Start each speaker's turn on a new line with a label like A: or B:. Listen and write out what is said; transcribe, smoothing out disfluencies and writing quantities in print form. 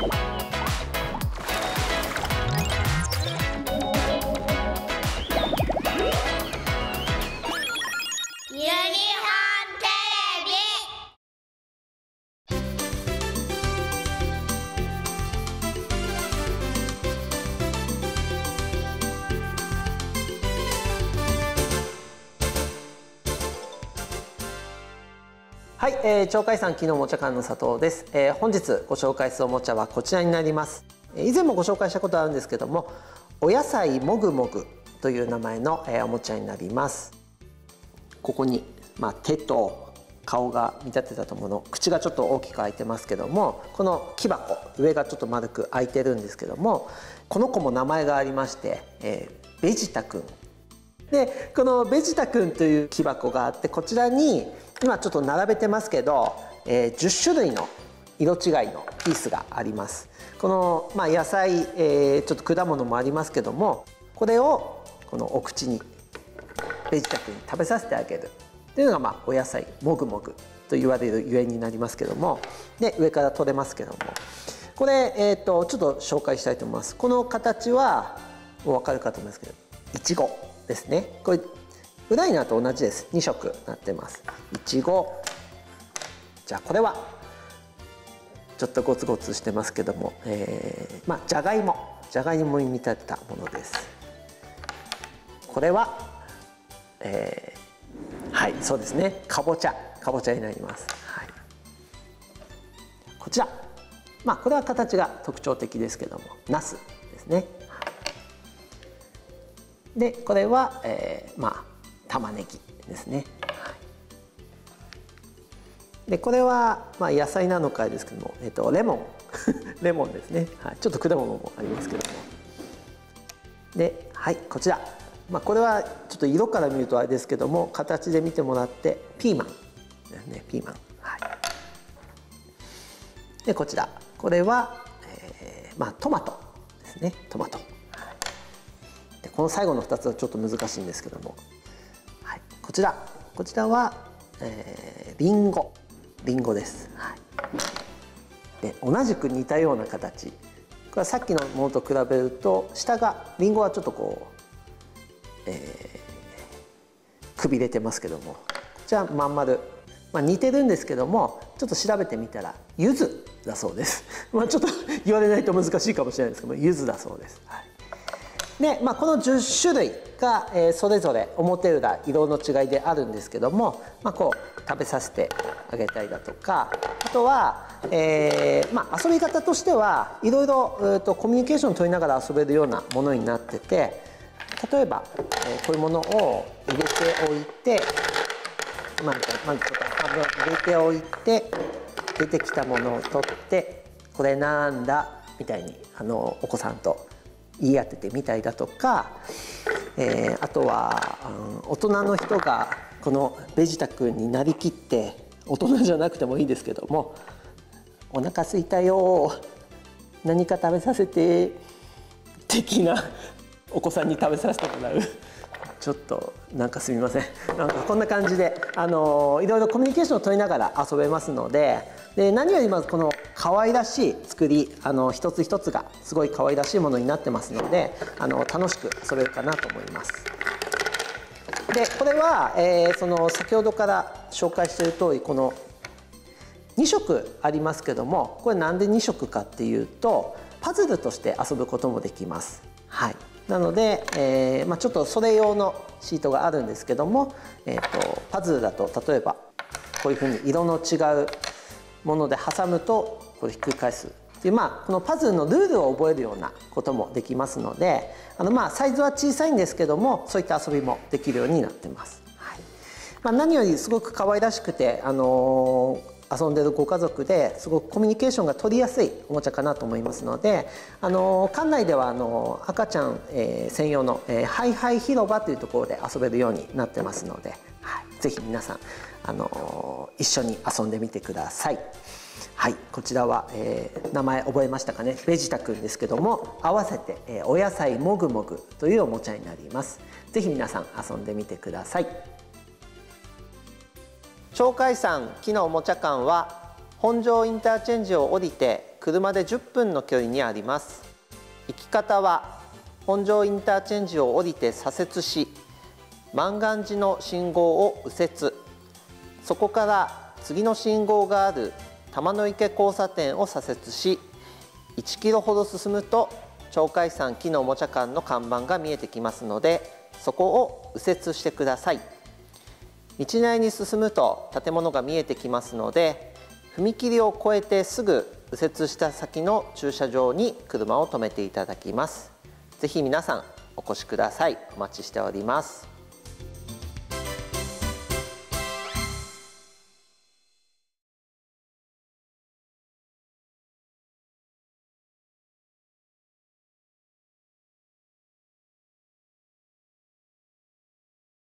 A: はい、鳥海山木のおもちゃ館の佐藤です。本日ご紹介するおもちゃはこちらになります。以前もご紹介したことあるんですけども、お野菜もぐもぐという名前のおもちゃになります。ここに、手と顔が見立てたもの、口がちょっと大きく開いてますけども、この木箱上がちょっと丸く開いてるんですけども、この子も名前がありまして、ベジタくんで、このベジタくんという木箱があって、こちらに今ちょっと並べてますけど、10種類の色違いのピースがあります。この、野菜、ちょっと果物もありますけども、これをこのお口にベジタくんに食べさせてあげるというのが、お野菜もぐもぐと言われるゆえんになりますけども、で上から取れますけども、これ、ちょっと紹介したいと思います。この形はお分かるかと思いますけど、いちごですね。これ裏になると同じです。2色なってます。いちご。じゃあこれはちょっとゴツゴツしてますけども、じゃがいもに見立てたものです。これは、はいそうですね、かぼちゃになります。はい、こちら、これは形が特徴的ですけども、ナスですね。でこれは、玉ねぎですね。でこれは、野菜なのかですけども、レモンレモンですね。はい、ちょっと果物もありますけども。でこちら、これはちょっと色から見るとあれですけども、形で見てもらってピーマンですね。ピーマン。はい、でこちら、これは、トマトですね。トマト。でこの最後の2つはちょっと難しいんですけども、こちらは、リンゴです。はい、で同じく似たような形。これはさっきのものと比べると下がリンゴはちょっとこう、くびれてますけども、こちらまん丸、似てるんですけども、ちょっと調べてみたら柚子だそうです。ちょっと言われないと難しいかもしれないですけども、柚子だそうです。はい、でこの10種類が、それぞれ表裏色の違いであるんですけども、こう食べさせてあげたりだとか、あとは、遊び方としてはいろいろコミュニケーションを取りながら遊べるようなものになってて、例えば、こういうものを入れておいて、まずちょっと半分入れておいて、出てきたものを取って「これなんだ?」みたいにお子さんと言い当ててみたりだとか、あとは、大人の人がこのベジタ君になりきって、大人じゃなくてもいいですけども「お腹すいたよ、何か食べさせて」的なお子さんに食べさせてもらう。ちょっとすみません、こんな感じでいろいろコミュニケーションを取りながら遊べますので、何よりまずこの可愛らしい作り、一つ一つがすごい可愛らしいものになってますので、楽しく遊べるかなと思います。でこれは、先ほどから紹介している通り、この2色ありますけども、これなんで2色かっていうと、パズルとして遊ぶこともできます。はい、なので、ちょっとそれ用のシートがあるんですけども、パズルだと例えばこういうふうに色の違うもので挟むとこれひっくり返すっていう、このパズルのルールを覚えるようなこともできますので、サイズは小さいんですけども、そういった遊びもできるようになってます。はい、何よりすごく可愛らしくて、遊んでるご家族ですごくコミュニケーションが取りやすいおもちゃかなと思いますので、館内では赤ちゃん、専用の、ハイハイ広場というところで遊べるようになってますので、ぜひ皆さん、一緒に遊んでみてください。はい、こちらは、名前覚えましたかね。ベジタくんですけども、合わせて、お野菜もぐもぐというおもちゃになります。ぜひ皆さん遊んでみてください。鳥海山木のおもちゃ館は本庄インターチェンジを降りて車で10分の距離にあります。行き方は本庄インターチェンジを降りて左折し、万願寺の信号を右折、そこから次の信号がある玉の池交差点を左折し、1キロほど進むと鳥海山木のおもちゃ館の看板が見えてきますので、そこを右折してください。道内に進むと建物が見えてきますので、踏切を越えてすぐ右折した先の駐車場に車を止めていただきます。ぜひ皆さんお越しください。お待ちしております。